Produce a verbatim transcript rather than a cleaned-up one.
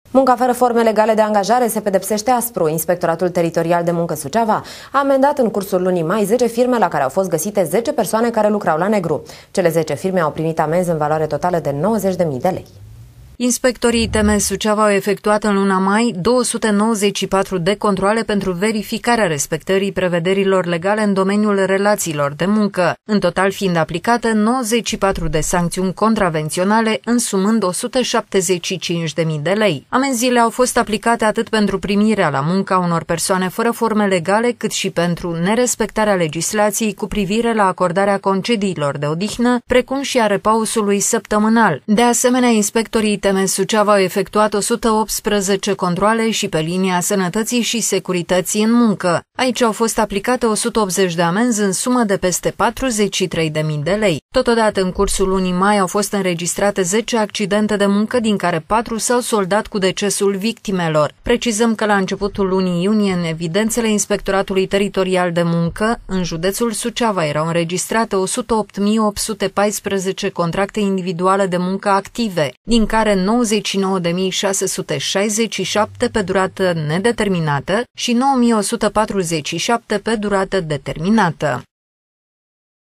Munca fără forme legale de angajare se pedepsește aspru. Inspectoratul Teritorial de Muncă Suceava a amendat în cursul lunii mai zece firme la care au fost găsite zece persoane care lucrau la negru. Cele zece firme au primit amenzi în valoare totală de nouăzeci de mii de lei. Inspectorii I T M Suceava au efectuat în luna mai două sute nouăzeci și patru de controale pentru verificarea respectării prevederilor legale în domeniul relațiilor de muncă, în total fiind aplicate nouăzeci și patru de sancțiuni contravenționale, însumând o sută șaptezeci și cinci de mii de lei. Amenziile au fost aplicate atât pentru primirea la muncă a unor persoane fără forme legale, cât și pentru nerespectarea legislației cu privire la acordarea concediilor de odihnă, precum și a repausului săptămânal. De asemenea, inspectorii I T M Suceava au efectuat o sută optsprezece controale și pe linia sănătății și securității în muncă. Aici au fost aplicate o sută optzeci de amenzi în sumă de peste patruzeci și trei de mii de lei. Totodată, în cursul lunii mai au fost înregistrate zece accidente de muncă, din care patru s-au soldat cu decesul victimelor. Precizăm că la începutul lunii iunie, în evidențele Inspectoratului Teritorial de Muncă, în județul Suceava erau înregistrate o sută opt mii opt sute paisprezece contracte individuale de muncă active, din care nouăzeci și nouă de mii șase sute șaizeci și șapte pe durată nedeterminată și nouă mii o sută patruzeci și șapte pe durată determinată.